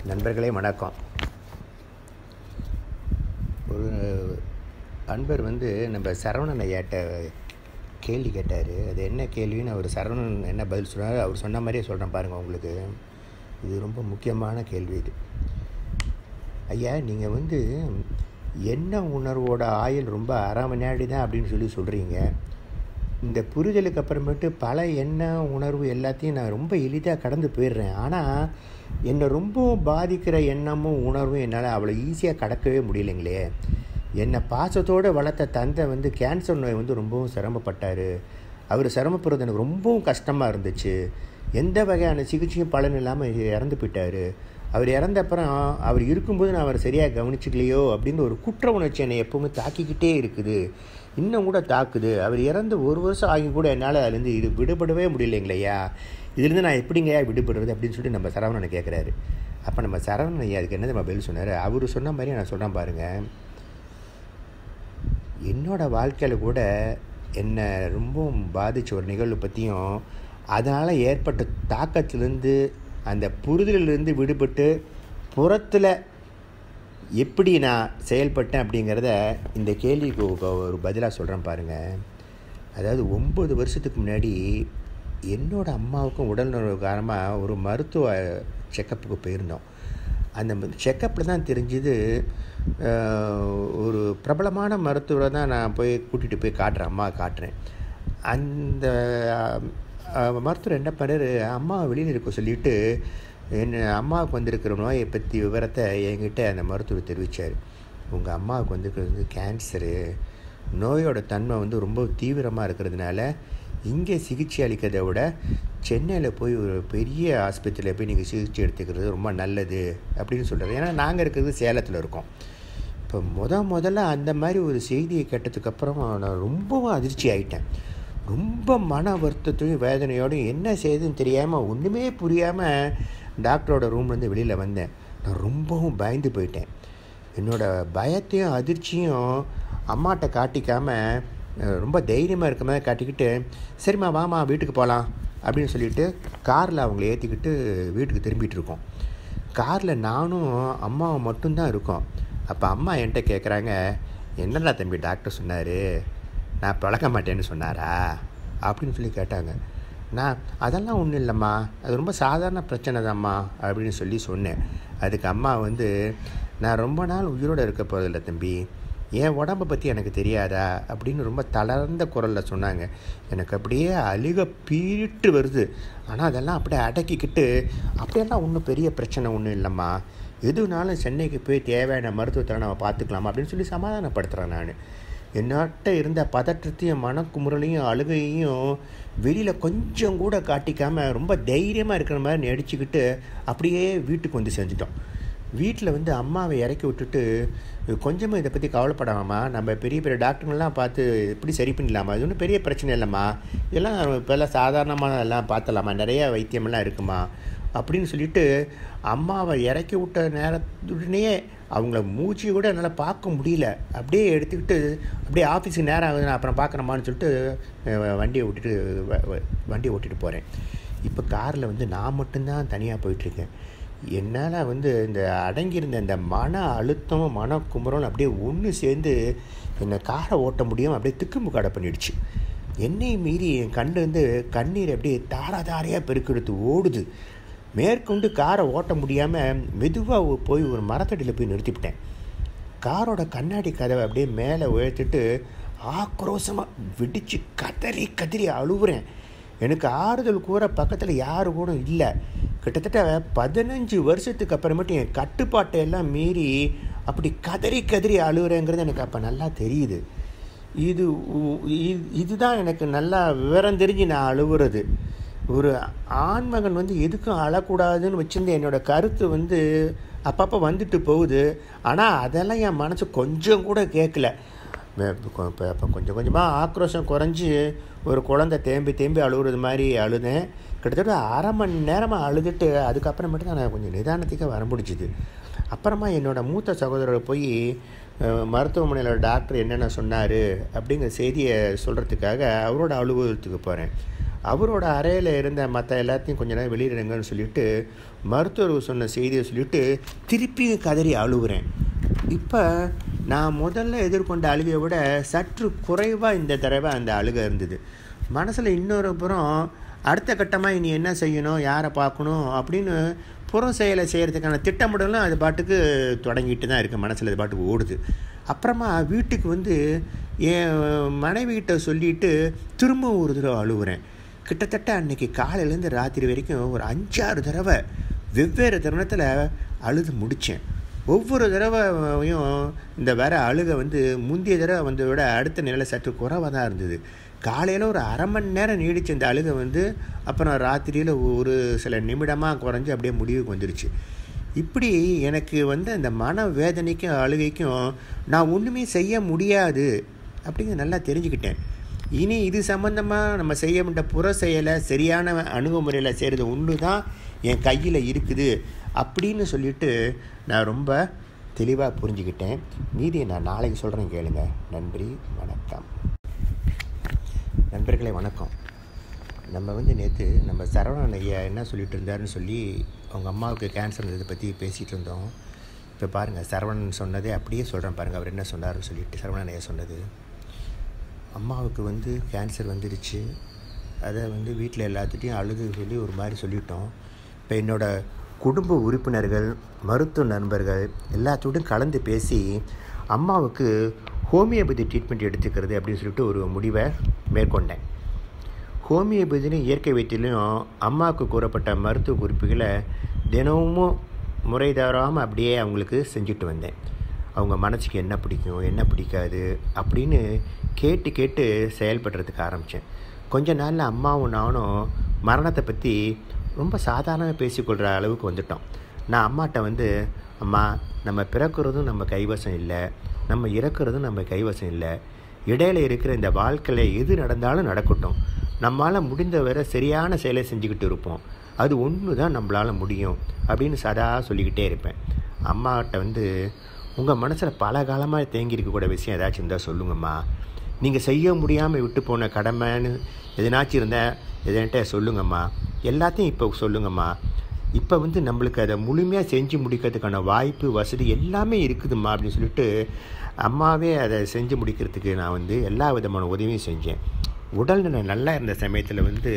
நண்பர்களே வணக்கம். ஒரு அன்பர் நம்ம சரவணன் ஐயாட்ட கேள்வி கேட்டார். அது என்ன கேள்வின்னு அவர் சரவணன் என்ன பதில் சொன்னார், அவர் சொன்ன மாதிரியே சொல்கிறேன் பாருங்கள். உங்களுக்கு இது ரொம்ப முக்கியமான கேள்வி. இது ஐயா, நீங்கள் என்ன உணர்வோட ஆயுள் ரொம்ப அரை மணி நேரம் தான் அப்படின்னு சொல்கிறீங்க. இந்த புரிதலுக்கு அப்புறமேட்டு பல உணர்வு எல்லாத்தையும் நான் ரொம்ப எளிதாக கடந்து போயிடுறேன். ஆனால் என்னை ரொம்ப பாதிக்கிற எண்ணமும் உணர்வும் என்னால் அவ்வளோ ஈஸியாக கடக்கவே முடியலைங்களே. என்னை பாசத்தோடு வளர்த்த தந்தை கேன்சர் நோய் ரொம்பவும் சிரமப்பட்டார். அவர் சிரமப்படுறது எனக்கு ரொம்பவும் கஷ்டமாக இருந்துச்சு. எந்த வகையான சிகிச்சையும் பலன் இல்லாமல் இறந்து போயிட்டார். அவர் இறந்தப்புறம் அவர் இருக்கும்போது நான் அவரை சரியாக கவனிச்சிக்கலையோ அப்படின்னு ஒரு குற்ற உணர்ச்சி என்னை எப்போவுமே தாக்கிக்கிட்டே இருக்குது. இன்னும் கூட தாக்குது. அவர் இறந்து 1 வருஷம் ஆகி கூட என்னால் அதுலேருந்து இது விடுபடவே முடியலைங்களையா. இதுலேருந்து நான் எப்படிங்கய்யா விடுபடுறது அப்படின்னு சொல்லிட்டு நம்ம சரவணனை கேட்குறாரு. அப்போ நம்ம சரவணன் ஐயா அதுக்கு என்ன பதில் சொன்னார். அவர் சொன்ன மாதிரி நான் சொல்கிறேன் பாருங்கள். என்னோடய வாழ்க்கையில் கூட என்னை ரொம்பவும் பாதித்த ஒரு நிகழ்வு பற்றியும் அதனால் ஏற்பட்ட தாக்கத்திலேருந்து அந்த புரிதலிலிருந்து விடுபட்டு புறத்தில் எப்படி நான் செயல்பட்டேன் அப்படிங்கிறத இந்த கேள்விக்கு ஒரு பதிலாக சொல்கிறேன் பாருங்கள். அதாவது 9 வருஷத்துக்கு முன்னாடி என்னோடய அம்மாவுக்கும் உடல்நல காரணமாக ஒரு மருத்துவ செக்கப்புக்கு போயிருந்தோம். அந்த செக்கப்பில் தான் தெரிஞ்சுது, ஒரு பிரபலமான மருத்துவரை தான் நான் கூட்டிகிட்டு போய் காட்டுறேன், அம்மா காட்டுறேன். அந்த மருத்துவர் என்ன பண்ணார், அம்மாவை வெளியில் இருக்க சொல்லிவிட்டு அம்மாவுக்கு வந்திருக்கிற நோயை பற்றி விவரத்தை என்கிட்ட அந்த மருத்துவர் தெரிவித்தார். உங்கள் அம்மாவுக்கு வந்திருக்கிறது கேன்சரு. நோயோட தன்மை ரொம்ப தீவிரமாக இருக்கிறதுனால இங்கே சிகிச்சை அளிக்கிறதை விட சென்னையில் போய் ஒரு பெரிய ஆஸ்பத்திரியில் போய் நீங்கள் சிகிச்சை எடுத்துக்கிறது ரொம்ப நல்லது அப்படின்னு சொல்கிறார். ஏன்னா நாங்கள் இருக்கிறது சேலத்தில் இருக்கோம். இப்போ முதல்ல அந்த மாதிரி ஒரு செய்தியை கேட்டதுக்கப்புறம் நான் ரொம்பவும் அதிர்ச்சி ஆகிட்டேன். ரொம்ப மன வருத்தத்தையும் வேதனையோடையும் என்ன செய்யுதுன்னு தெரியாமல் ஒன்றுமே புரியாமல் டாக்டரோட ரூம்லேருந்து வெளியில் வந்தேன். நான் ரொம்பவும் பயந்து போயிட்டேன். என்னோடய பயத்தையும் அதிர்ச்சியும் அம்மாட்ட காட்டிக்காமல் ரொம்ப தைரியமாக இருக்க மாதிரி காட்டிக்கிட்டு, சரிம்மா வாமா வீட்டுக்கு போகலாம் அப்படின்னு சொல்லிவிட்டு காரில் அவங்கள ஏற்றிக்கிட்டு வீட்டுக்கு திரும்பிகிட்டு இருக்கோம். காரில் நானும் அம்மாவும் மட்டும்தான் இருக்கோம். அப்போ அம்மா என்கிட்ட கேட்குறாங்க, என்னடா தம்பி டாக்டர் சொன்னார், நான் பழக்க மாட்டேன்னு சொன்னாரா அப்படின்னு சொல்லி கேட்டாங்க. நான் அதெல்லாம் ஒன்றும் இல்லைம்மா, அது ரொம்ப சாதாரண பிரச்சனை தான்ம்மா அப்படின்னு சொல்லி சொன்னேன். அதுக்கு அம்மா நான் ரொம்ப நாள் உயிரோடு இருக்க போகிறதில்ல தம்பி, என் உடம்பை பற்றி எனக்கு தெரியாதா அப்படின்னு ரொம்ப தளர்ந்த குரலில் சொன்னாங்க. எனக்கு அப்படியே அழுக பீட்டு வருது. ஆனால் அதெல்லாம் அப்படியே அடக்கிக்கிட்டு, அப்படியெல்லாம் ஒன்றும் பெரிய பிரச்சனை ஒன்றும் இல்லைம்மா, எதுனாலும் சென்னைக்கு போய் தேவையான மருத்துவத்தை நம்ம பார்த்துக்கலாமா அப்படின்னு சொல்லி சமாதானப்படுத்துகிறேன். நான் என்கிட்ட இருந்த பதற்றத்தையும் மனக்குமுறலையும் அழுகையும் வெளியில் கொஞ்சம் கூட காட்டிக்காமல் ரொம்ப தைரியமாக இருக்கிற மாதிரி நடிச்சுக்கிட்டு அப்படியே வீட்டுக்கு செஞ்சிட்டோம். வீட்டில் அம்மாவை இறக்கி விட்டுட்டு, கொஞ்சமாக இதை பற்றி கவலைப்படாமா, நம்ம பெரிய பெரிய டாக்டருங்கெல்லாம் பார்த்து எப்படி சரி பண்ணிடலாமா, இது ஒன்றும் பெரிய பிரச்சனை இல்லைம்மா, இதெல்லாம் இப்போல்லாம் சாதாரணமாக எல்லாம் பார்த்தலாமா, நிறையா வைத்தியமெல்லாம் இருக்குமா அப்படின்னு சொல்லிட்டு அம்மாவை இறக்கி விட்ட நேரத்துடனே அவங்கள மூச்சு கூட என்னால் பார்க்க முடியல. அப்படியே எடுத்துக்கிட்டு அப்படியே ஆஃபீஸுக்கு நேரம் ஆகுது, நான் அப்புறம் பார்க்குறேம்மான்னு சொல்லிட்டு வண்டியை ஓட்டிகிட்டு போகிறேன். இப்போ காரில் நான் மட்டும்தான் தனியாக போயிட்டுருக்கேன். என்னால் இந்த அடங்கியிருந்த இந்த மன அழுத்தமும் மனக்குமுறலும் அப்படியே ஒன்று சேர்ந்து என்னை காரை ஓட்ட முடியாமல் அப்படியே திக்குமுக்காடை பண்ணிடுச்சு. என்னை மீறி என் கண்ணிலேருந்து கண்ணீர் அப்படியே தாரையாக பெருக்கெடுத்து ஓடுது. மேற்கொண்டு காரை ஓட்ட முடியாமல் மெதுவாக போய் ஒரு மரத்தடியில் போய் நிறுத்திவிட்டேன். காரோட கண்ணாடி கதவை அப்படியே மேலே உயர்த்திட்டு ஆக்ரோஷமாக வெடித்து கதறி அழுவுறேன். எனக்கு ஆறுதல் கூற பக்கத்தில் யாரு கூட இல்லை. கிட்டத்தட்ட 15 வருஷத்துக்கு அப்புறமேட்டு என் கட்டுப்பாட்டை எல்லாம் மீறி அப்படி கதறி அழுகுறேங்கிறது எனக்கு அப்போ நல்லா தெரியுது. இதுதான் எனக்கு நல்லா விவரம் தெரிஞ்சு நான் அழுகுறது. ஒரு ஆண்மகன் எதுக்கும் அழக்கூடாதுன்னு வச்சுருந்து என்னோடய கருத்து அப்பப்போ வந்துட்டு போகுது. ஆனால் அதெல்லாம் என் மனசு கொஞ்சம் கூட கேட்கல. இப்போ கொஞ்சம் கொஞ்சமாக ஆக்ரோஷம் குறைஞ்சி ஒரு குழந்தை தேம்பி அழுகுறது மாதிரி அழுதேன். கிட்டத்தட்ட அரை மணி நேரமாக அழுதுட்டு அதுக்கப்புறமேட்டு தான் நான் கொஞ்சம் நிதானத்துக்கே வர முடிஞ்சுது. அப்புறமா என்னோடய மூத்த சகோதரரை போய் மருத்துவமனையில் டாக்டர் என்னென்ன சொன்னார் அப்படிங்கிற செய்தியை சொல்கிறதுக்காக அவரோட அலுவலகத்துக்கு போகிறேன். அவரோட அறையில் இருந்த மற்ற எல்லாத்தையும் கொஞ்ச நேரம் வெளியிடுங்கன்னு சொல்லிவிட்டு மருத்துவர் சொன்ன செய்தியை சொல்லிவிட்டு திருப்பி கதறி அழுகுறேன். இப்போ நான் முதல்ல எதிர்கொண்ட அழுகையை விட சற்று குறைவாக இந்த தடவை அந்த அழுகை இருந்தது. மனசில் இன்னொரு புறம் அடுத்த கட்டமாக இனி என்ன செய்யணும், யாரை பார்க்கணும் அப்படின்னு புறம் செயலை செய்கிறதுக்கான திட்டமிடலும் அது பாட்டுக்கு தொடங்கிட்டு தான் இருக்குது. மனசில் அது பாட்டுக்கு ஓடுது. அப்புறமா வீட்டுக்கு வந்து என் மனைவிகிட்ட சொல்லிவிட்டு திரும்ப ஒரு தடவை அழுகுறேன். கிட்டத்தட்ட அன்றைக்கி காலையிலேருந்து ராத்திரி வரைக்கும் ஒரு 5-6 தடவை வெவ்வேறு தருணத்தில் அழுது முடித்தேன். ஒவ்வொரு தடவையும் இந்த வர அழுகை வந்து முந்தைய தடவை வந்ததை விட அடுத்த நிலையில் சற்று குறைவாக தான் இருந்தது. காலையில் ஒரு அரை மணி நேரம் நீடித்த இந்த அழுகை வந்து அப்புறம் ராத்திரியில் ஒரு சில நிமிடமாக குறைஞ்சி அப்படியே முடிவுக்கு வந்துருச்சு. இப்படி எனக்கு வந்து அந்த மன வேதனைக்கும் அழுகைக்கும் நான் ஒன்றுமே செய்ய முடியாது அப்படிங்கிறது நல்லா தெரிஞ்சுக்கிட்டேன். இனி இது சம்மந்தமாக நம்ம செய்ய வேண்டிய புற செயலை சரியான அணுகுமுறையில் செய்கிறது ஒன்று தான் என் கையில் இருக்குது அப்படின்னு சொல்லிவிட்டு நான் ரொம்ப தெளிவாக புரிஞ்சுக்கிட்டேன். மீதியை நான் நாளைக்கு சொல்கிறேன், கேளுங்க. நன்றி, வணக்கம். நண்பர்களே வணக்கம். நம்ம வந்து நேற்று நம்ம சரவணன் ஐயா என்ன சொல்லிட்டு இருந்தாருன்னு சொல்லி அவங்க அம்மாவுக்கு கேன்சர் இருந்ததை பற்றி பேசிகிட்டு இருந்தோம். இப்போ பாருங்கள், சரவணன் சொன்னதே அப்படியே சொல்கிறேன் பாருங்கள். அவர் என்ன சொன்னார்னு சொல்லிட்டு சரவணன் ஐயா சொன்னது, அம்மாவுக்கு வந்து கேன்சர் வந்துடுச்சு. அதை வந்து வீட்டில் எல்லாத்துட்டையும் அழுது சொல்லி ஒரு மாதிரி சொல்லிட்டோம். இப்போ என்னோடய குடும்ப உறுப்பினர்கள், மருத்துவ நண்பர்கள் எல்லாத்தோடும் கலந்து பேசி அம்மாவுக்கு ஹோமியோபதி ட்ரீட்மெண்ட் எடுத்துக்கிறது அப்படின்னு சொல்லிட்டு ஒரு முடிவை மேற்கொண்டேன். ஹோமியோபதியிலும் இயற்கை வைத்தியிலையும் அம்மாவுக்கு கூறப்பட்ட மருத்துவ குறிப்புகளை தினமும் முறை தவறாமல் அப்படியே அவங்களுக்கு செஞ்சுட்டு வந்தேன். அவங்க மனசுக்கு என்ன பிடிக்கும், என்ன பிடிக்காது அப்படின்னு கேட்டு கேட்டு செயல்படுறதுக்கு ஆரம்பித்தேன். கொஞ்ச நாளில் அம்மாவும் நானும் மரணத்தை பற்றி ரொம்ப சாதாரணமாக பேசிக்கொள்கிற அளவுக்கு வந்துட்டோம். நான் அம்மாட்ட வந்து, அம்மா, நம்ம பிறக்கிறதும் நம்ம கைவசம் இல்லை, நம்ம இறக்குறதும் நம்ம கைவசம் இல்லை, இடையில இருக்கிற இந்த வாழ்க்கையில் எது நடந்தாலும் நடக்கட்டும், நம்மளால் முடிந்த வரை சரியான செயலை செஞ்சுக்கிட்டு இருப்போம், அது ஒன்று தான் நம்மளால் முடியும் அப்படின்னு சதா சொல்லிக்கிட்டே இருப்பேன். அம்மாட்ட வந்து, உங்கள் மனசில் பல காலமாக தேங்கியிருக்கக்கூட விஷயம் ஏதாச்சும் இருந்தால் சொல்லுங்கம்மா, நீங்கள் செய்ய முடியாமல் விட்டு போன கடமைன்னு எதனாச்சும் இருந்தால் எதன்ட்ட சொல்லுங்கம்மா, எல்லாத்தையும் இப்போ சொல்லுங்கம்மா, இப்போ வந்து நம்மளுக்கு அதை முழுமையாக செஞ்சு முடிக்கிறதுக்கான வாய்ப்பு வசதி எல்லாமே இருக்குதும்மா அப்படின்னு சொல்லிட்டு அம்மாவே அதை செஞ்சு முடிக்கிறதுக்கு நான் வந்து எல்லா விதமான உதவியும் செஞ்சேன். உடல்நிலை நல்லா இருந்த சமயத்தில் வந்து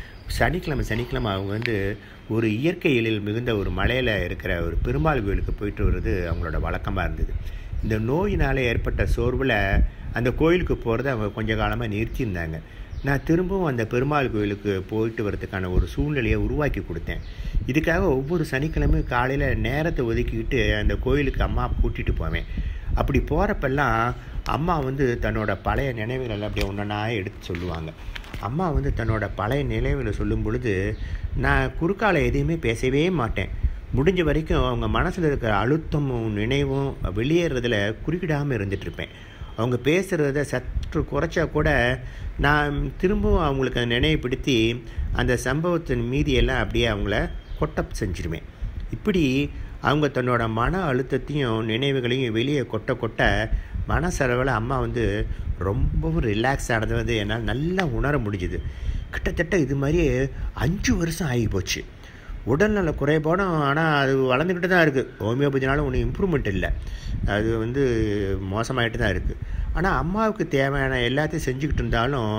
சனிக்கிழமை அவங்க வந்து ஒரு இயற்கை எழில் மிகுந்த ஒரு மலையில் இருக்கிற ஒரு பெருமாள் கோயிலுக்கு போயிட்டு வர்றது அவங்களோட வழக்கமாக இருந்தது. இந்த நோயினால் ஏற்பட்ட சோர்வில் அந்த கோயிலுக்கு போகிறத அவங்க கொஞ்ச காலமாக நிறுத்தியிருந்தாங்க. நான் திரும்பவும் அந்த பெருமாள் கோயிலுக்கு போயிட்டு வரதுக்கான ஒரு சூழ்நிலையை உருவாக்கி கொடுத்தேன். இதுக்காக ஒவ்வொரு சனிக்கிழமையும் காலையில் நேரத்தை ஒதுக்கிக்கிட்டு அந்த கோயிலுக்கு அம்மா கூட்டிகிட்டு போவேன். அப்படி போகிறப்பெல்லாம் அம்மா வந்து தன்னோட பழைய நினைவுகள் அப்படியே ஒன்றா எடுத்து சொல்லுவாங்க. அம்மா வந்து தன்னோட பழைய நினைவுகளை சொல்லும் பொழுது நான் குறுக்கால எதையுமே பேசவே மாட்டேன். முடிஞ்ச வரைக்கும் அவங்க மனசில் இருக்கிற அழுத்தமும் நினைவும் வெளியேறதில் குறுக்கிடாமல் இருந்துகிட்ருப்பேன். அவங்க பேசுகிறத சற்று குறைச்சா கூட நான் திரும்பவும் அவங்களுக்கு நினைவுபடுத்தி அந்த சம்பவத்தின் மீதியெல்லாம் அப்படியே அவங்கள கொட்ட செஞ்சிருவேன். இப்படி அவங்க தன்னோட மன அழுத்தத்தையும் நினைவுகளையும் வெளியே கொட்ட மனசளவில் அம்மா வந்து ரொம்பவும் ரிலாக்ஸ் ஆனது வந்து என்னால் நல்லா உணர முடிஞ்சுது. கிட்டத்தட்ட இது மாதிரியே 5 வருஷம் ஆகி போச்சு. உடல்நல குறைபாடும் ஆனால் அது வளர்ந்துக்கிட்டு தான் இருக்குது. ஹோமியோபதினாலும் ஒன்றும் இம்ப்ரூவ்மெண்ட் இல்லை, அது வந்து மோசமாகிட்டு தான் இருக்குது. ஆனால் அம்மாவுக்கு தேவையான எல்லாத்தையும் செஞ்சுக்கிட்டு இருந்தாலும்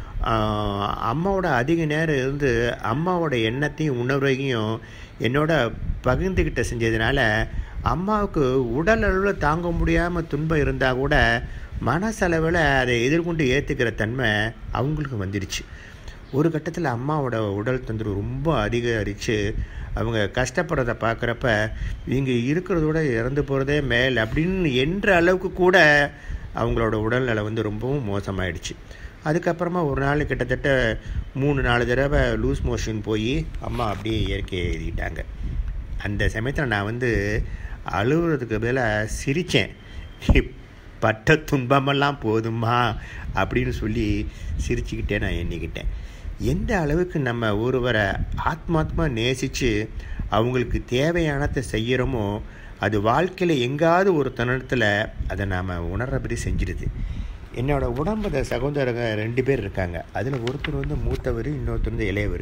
அம்மாவோட அதிக நேரம் இருந்து அம்மாவோட எண்ணத்தையும் உணர்வையும் என்னோட பகிர்ந்துக்கிட்ட செஞ்சதுனால அம்மாவுக்கு உடல் அளவில் தாங்க முடியாமல் துன்பம் இருந்தால் கூட மனசளவில் அதை எதிர்கொண்டு ஏற்றுக்கிற தன்மை அவங்களுக்கு வந்துடுச்சு. ஒரு கட்டத்தில் அம்மாவோட உடல் தொந்தரவு ரொம்ப அதிகரித்து அவங்க கஷ்டப்படுறத பார்க்குறப்ப இங்கே இருக்கிறதோட இறந்து போகிறதே மேல் அப்படின்னு என்ற அளவுக்கு கூட அவங்களோட உடல்நிலை வந்து ரொம்பவும் மோசமாயிடுச்சு. அதுக்கப்புறமா ஒரு நாள் கிட்டத்தட்ட 3-4 தடவை லூஸ் மோஷன் போய் அம்மா அப்படியே இயற்கையை எழுதிட்டாங்க. அந்த சமயத்தில் நான் வந்து அழுகுறதுக்கு பதிலாக சிரித்தேன். பட்ட துன்பமெல்லாம் போதுமா அப்படின்னு சொல்லி சிரிச்சுக்கிட்டே நான் எண்ணிக்கிட்டேன். எந்த அளவுக்கு நம்ம ஒருவரை ஆத்மாத்மா நேசித்து அவங்களுக்கு தேவையானதை செய்கிறோமோ அது வாழ்க்கையில் எங்காவது ஒரு தருணத்தில் அதை நாம் உணர்றபடி செஞ்சிடுது. என்னோடய உடம்புல சகோதரங்க 2 பேர் இருக்காங்க. அதில் ஒருத்தர் வந்து மூத்தவர், இன்னொருத்தர் வந்து இளையவர்.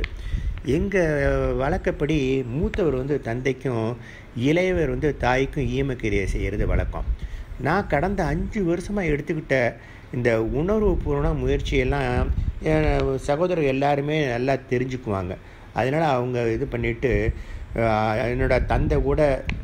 எங்கள் வழக்கப்படி மூத்தவர் வந்து தந்தைக்கும் இளையவர் வந்து தாய்க்கும் ஈமக்கிரியை செய்கிறது வழக்கம். நான் கடந்த 5 வருஷமாக எடுத்துக்கிட்ட இந்த உணர்வுபூர்வ முயற்சியெல்லாம் சகோதரர் எல்லாருமே நல்லா தெரிஞ்சுக்குவாங்க. அதனால் அவங்க இது பண்ணிவிட்டு என்னோட தந்தை கூட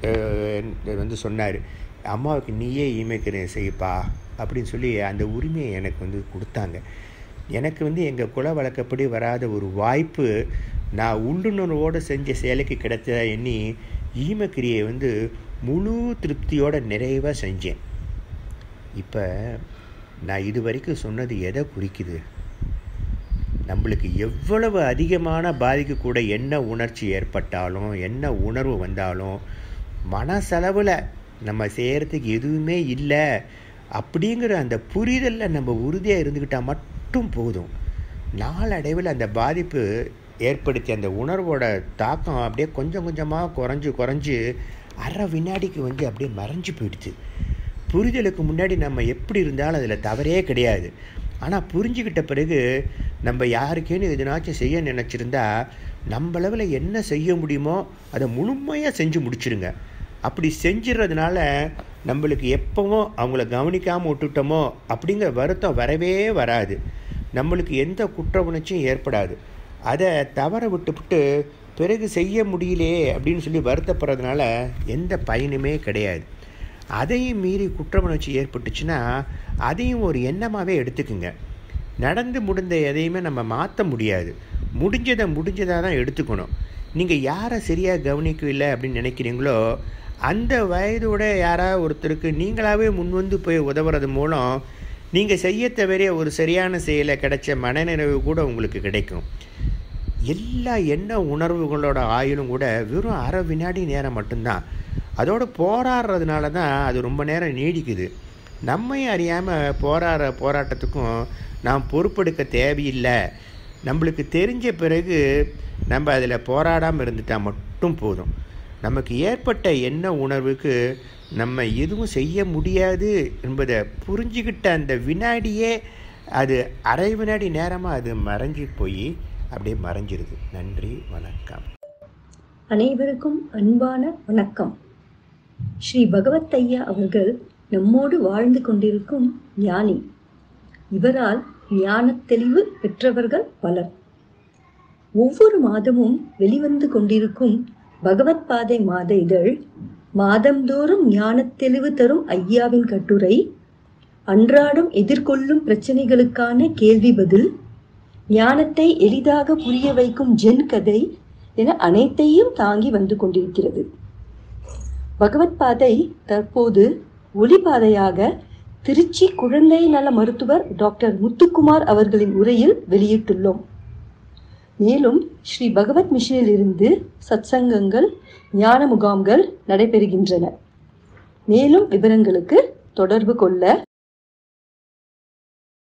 வந்து சொன்னார், அம்மாவுக்கு நீயே ஈமக்கிரியை செய்ப்பா அப்படின்னு சொல்லி அந்த உரிமையை எனக்கு வந்து கொடுத்தாங்க. எனக்கு வந்து எங்கள் குல வழக்கப்படி வராத ஒரு வாய்ப்பு நான் உள்ளுணர்வோடு செஞ்ச செயலுக்கு கிடைச்ச எண்ணி ஈமக்கிரியை வந்து முழு திருப்தியோட நிறைவாக செஞ்சேன். இப்போ நான் இது வரைக்கும் சொன்னது எதை குறிக்குது? நம்மளுக்கு எவ்வளவு அதிகமான பாதிக்கக்கூட என்ன உணர்ச்சி ஏற்பட்டாலும் என்ன உணர்வு வந்தாலும் மனசளவில் நம்ம செய்கிறதுக்கு எதுவுமே இல்லை அப்படிங்கிற அந்த புரிதலில் நம்ம உறுதியாக இருந்துக்கிட்டால் மட்டும் போதும். நாளடைவில் அந்த பாதிப்பு ஏற்படுத்தி அந்த உணர்வோட தாக்கம் அப்படியே கொஞ்சம் கொஞ்சமாக குறைஞ்சு அரை வினாடிக்கு வந்து அப்படியே மறைஞ்சு போயிடுச்சு. புரிதலுக்கு முன்னாடி நம்ம எப்படி இருந்தாலும் அதில் தவறே கிடையாது. ஆனால் புரிஞ்சுக்கிட்ட பிறகு நம்ம யாருக்கேன்னு எதுனாச்சும் செய்ய நினச்சிருந்தா நம்மளவில் என்ன செய்ய முடியுமோ அதை முழுமையாக செஞ்சு முடிச்சிருங்க. அப்படி செஞ்சிடறதுனால நம்மளுக்கு எப்போவும் அவங்கள கவனிக்காமல் விட்டுட்டோமோ அப்படிங்கிற வருத்தம் வரவே வராது. நம்மளுக்கு எந்த குற்ற உணர்ச்சியும் ஏற்படாது. அதை தவற விட்டுவிட்டு பிறகு செய்ய முடியலையே அப்படின்னு சொல்லி வருத்தப்படுறதுனால எந்த பயனுமே கிடையாது. அதையும் மீறி குற்ற உணர்ச்சி ஏற்பட்டுச்சுன்னா அதையும் ஒரு எண்ணமாகவே எடுத்துக்குங்க. நடந்து முடிந்த எதையுமே நம்ம மாற்ற முடியாது. முடிஞ்சதாக தான் எடுத்துக்கணும். நீங்கள் யாரை சரியாக கவனிக்கவில்லை அப்படின்னு நினைக்கிறீங்களோ அந்த வயதோட யாராவது ஒருத்தருக்கு நீங்களாகவே முன்வந்து போய் உதவுறது மூலம் நீங்கள் செய்ய தவிர ஒரு சரியான செயலை கிடைச்ச மனநிறைவு கூட உங்களுக்கு கிடைக்கும். எல்லா எண்ண உணர்வுகளோட ஆயுளும் கூட வெறும் அரை வினாடி நேரம் மட்டும்தான். அதோடு போராடுறதுனால தான் அது ரொம்ப நேரம் நீடிக்குது. நம்மையும் அறியாமல் போராட்டத்துக்கும் நாம் பொறுப்பெடுக்க தேவையில்லை. நம்மளுக்கு தெரிஞ்ச பிறகு நம்ம அதில் போராடாமல் இருந்துட்டால் மட்டும் போதும். நமக்கு ஏற்பட்ட எண்ண உணர்வுக்கு நம்ம எதுவும் செய்ய முடியாது என்பதை புரிஞ்சுக்கிட்ட அந்த வினாடியே அது அரை வினாடி நேரமாக அது மறைஞ்சி போய் அப்படியே மறைஞ்சிருது. நன்றி, வணக்கம். அனைவருக்கும் அன்பான வணக்கம். ஸ்ரீ பகவத் ஐயா அவர்கள் நம்மோடு வாழ்ந்து கொண்டிருக்கும் ஞானி. இவரால் ஞான தெளிவு பெற்றவர்கள் பலர். ஒவ்வொரு மாதமும் வெளிவந்து கொண்டிருக்கும் பகவத் பாதை மாத இதழ், மாதந்தோறும் ஞான தெளிவு தரும் ஐயாவின் கட்டுரை, அன்றாடம் எதிர்கொள்ளும் பிரச்சனைகளுக்கான கேள்வி பதில், ஞானத்தை எளிதாக புரிய வைக்கும் ஜென் கதை என அனைத்தையும் தாங்கி வந்து கொண்டிருக்கிறது. பகவத் பாதை தற்போது ஒளிபாதையாக திருச்சி குழந்தை நல மருத்துவர் டாக்டர் முத்துக்குமார் அவர்களின் உரையில் வெளியிட்டுள்ளோம். மேலும் ஸ்ரீ பகவத் மிஷனில் இருந்து சத்சங்கங்கள், ஞான முகாம்கள் நடைபெறுகின்றன. மேலும் விவரங்களுக்கு தொடர்பு கொள்ள